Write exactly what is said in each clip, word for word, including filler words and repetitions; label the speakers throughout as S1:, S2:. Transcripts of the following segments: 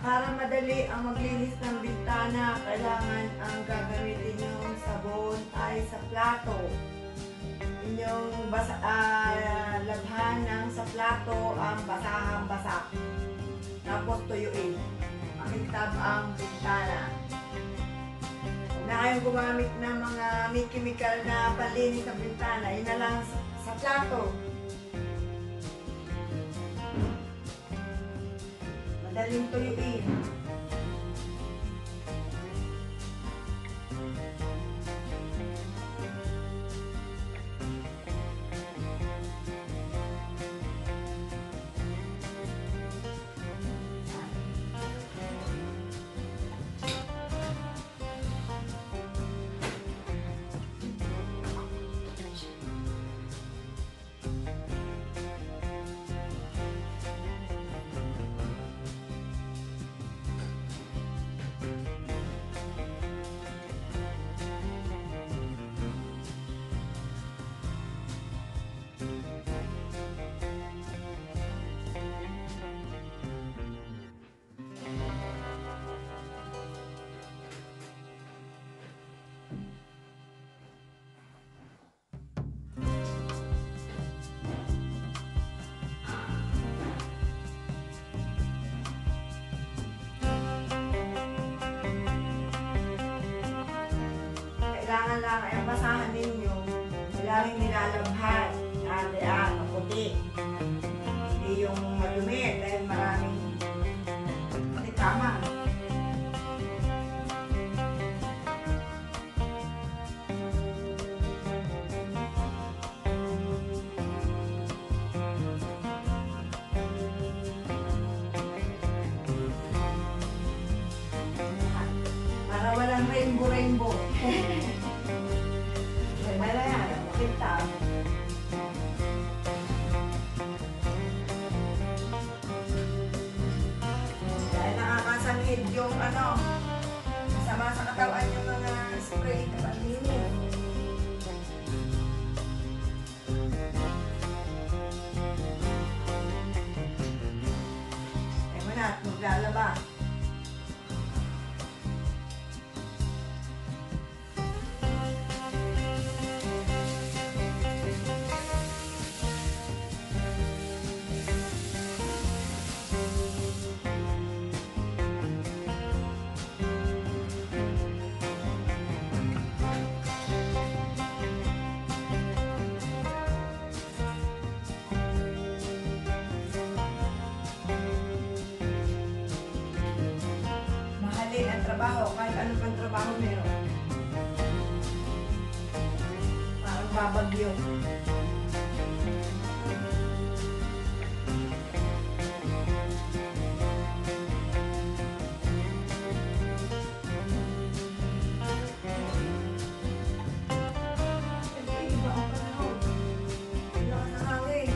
S1: Para madali ang maglinis ng bintana, kailangan ang gagamitin yung sabon ay sa plato. Inyong basa, uh, labhan ng sa plato ang basahang-basa. Tapos tuyuin. Makintab ang bintana. Huwag na kayong gumamit ng mga may chemical na panlinis ng bintana. Yun na lang sa, sa plato. Madaling tuyuin. Kailangan lang ay ang basahan ninyo, laging nilalabhan, ate-at, puti. Hindi yung madumi dahil maraming tama. Para walang rainbow-rainbow. Wala yan, makita. Dahil nakakasangid yung ano, masama sa katawan yung mga spray na panlinis. Tayo mo na at maglalaba. Ang trabaho, kahit ano pang trabaho meron. Parang babagyo. Iba ang panahon. Lakas ng hangin.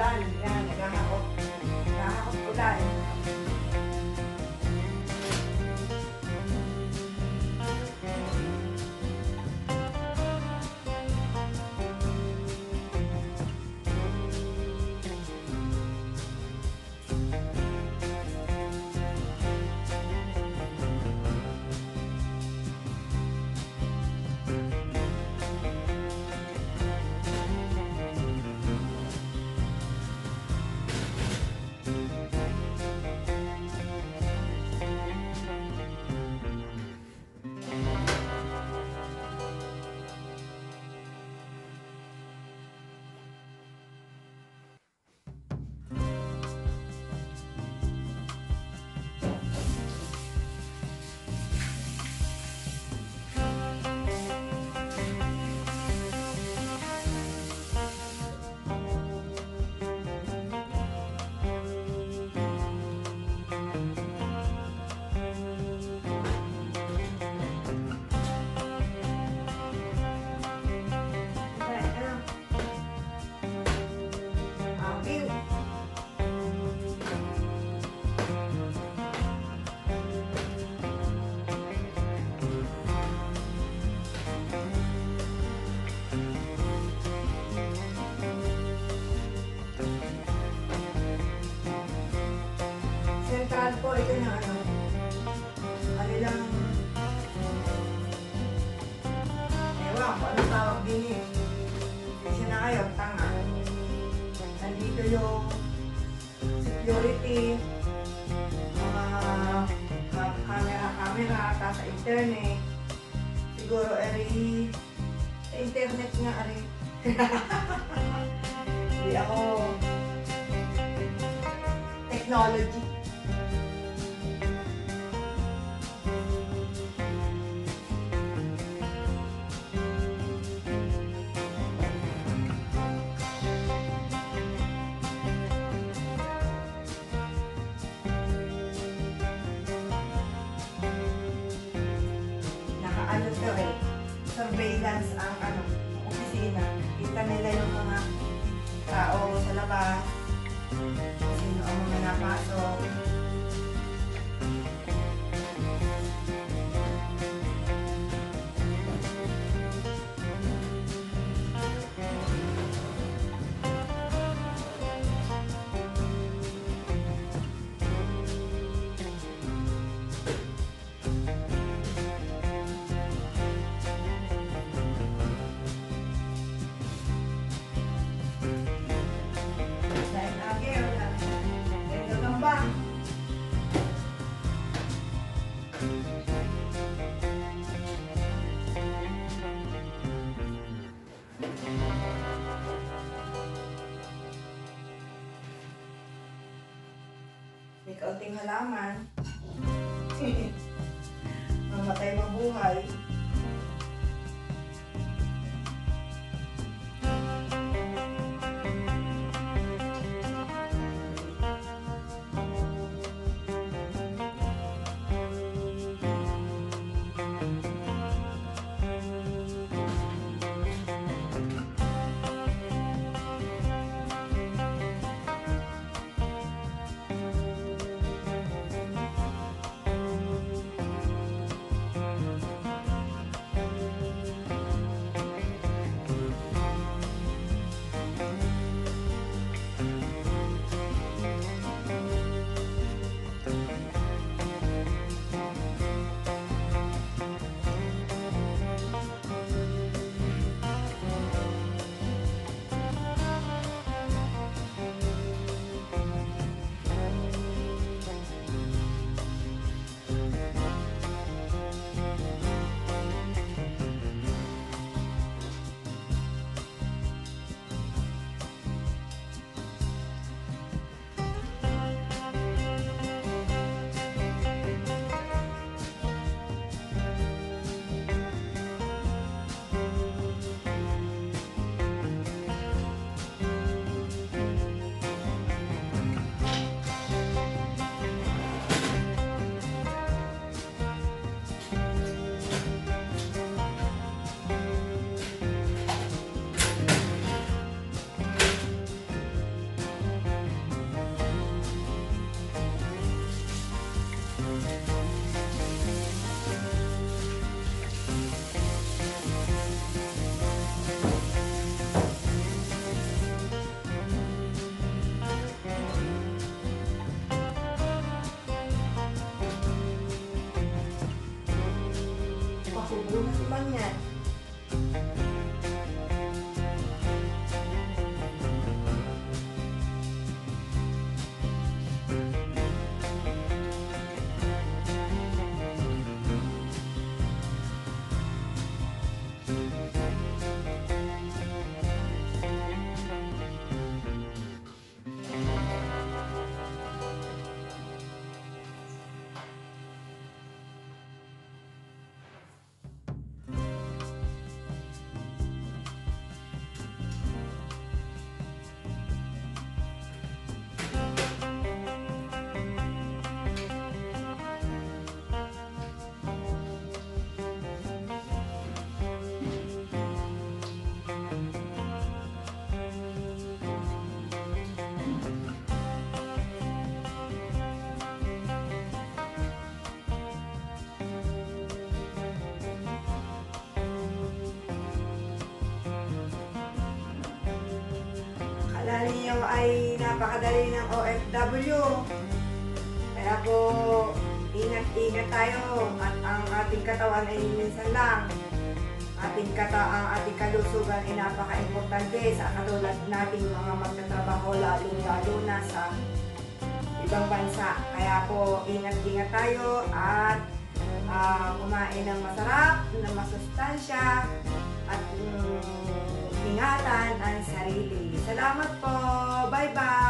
S1: ulan. Yan, naghahakot. Naghahakot ulan. Central po, ito na ano, kanilang, ewan ko, anong tawag din eh. Kasi na kayo, tanga. Nandito yung security, mga uh, camera-camera, tapos sa internet. Siguro, eri, sa internet nga, eri. Hindi ako technology. Ano to eh, surveillance ang ano, opisina. Kita nila yung mga tao sa labas, sino ang mga napasok. May kaunting halaman. Mamatay mabuhay. naman yan. Akala ninyo ay napakadali ng O F W. Kaya po, ingat-ingat tayo at ang ating katawan ay minsan lang. Ating kata ang ating kalusugan ay napaka-importante sa katulad nating mga magtatrabaho lalo-lalo na sa ibang bansa. Kaya po, ingat-ingat tayo at uh, kumain ng masarap, ng masustansya at um, ingatan ang sarili. Salamat po! Bye-bye!